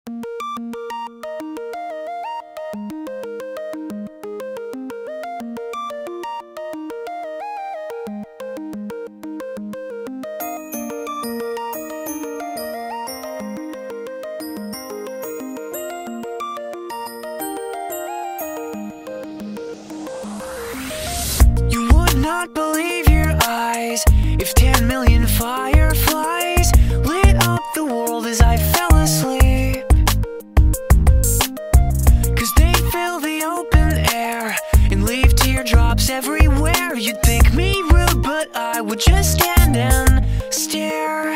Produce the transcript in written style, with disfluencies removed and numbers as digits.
Not believe your eyes if 10 million fireflies lit up the world as I fell asleep. 'Cause they fill the open air and leave teardrops everywhere. You'd think me rude, but I would just stand and stare.